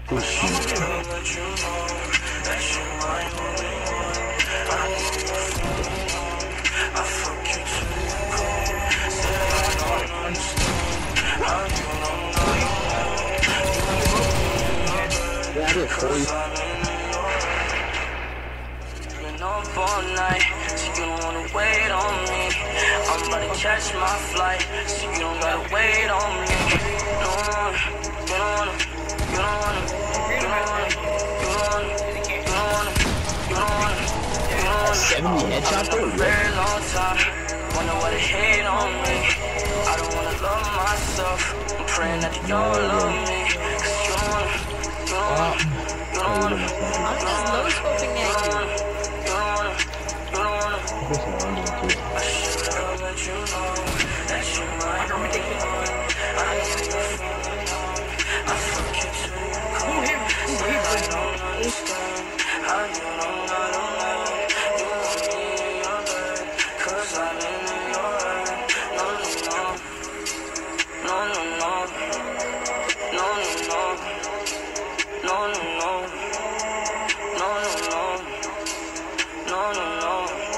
Oh shit. Yeah, I did 40. Been up all night, so you don't wanna wait on me. I'm about to catch my flight, so you don't gotta wait on me. No, you don't wanna, you don't wanna, you don't wanna, you don't wanna, you don't wanna, you don't wanna, you don't wanna. 70 headshot I've been up a very long time, wonder why they hate on me. I don't wanna love myself, I'm praying that you don't love me. 'Cause you don't wanna, you don't wanna, you don't wanna, I'm just no scoping at you. I should've let you know that you might know me. I need to I fuck you till you come. Still I don't understand how you don't know. You want me in your bed, 'cause I'm in your head. No, no, no. No, no, no. No, no, no. No, no, no. No, no, no. No, no, no.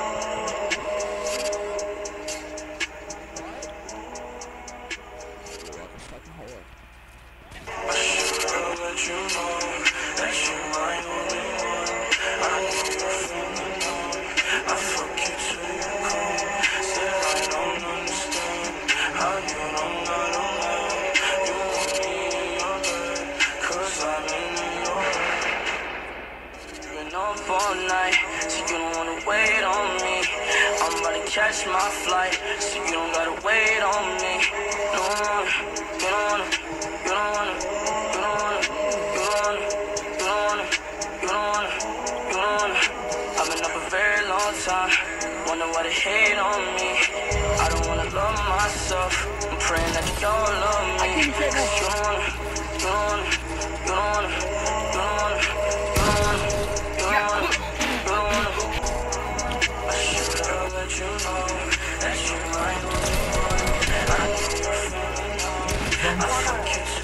I should've let you know that you might only one. I need you from the dawn. I fuck you till you come. Still I don't understand how you don't know. You want me in your bed, 'cause I'm in your head. Been up all night, so you don't wanna wait on me. I'm about to catch my flight, so you don't gotta wait on me. No, you don't wanna, you don't wanna, you don't wanna, you don't wanna, you don't wanna, you don't wanna, you don't wanna. I've been up a very long time, wonder why they hate on me. I don't wanna love myself, I'm praying that you don't love me. 'Cause you don't wanna, you don't wanna, you don't wanna, you don't wanna, you don't wanna, you don't wanna, you don't wanna. I should've let you know that you might only one. I need you from the dawn. I fuck you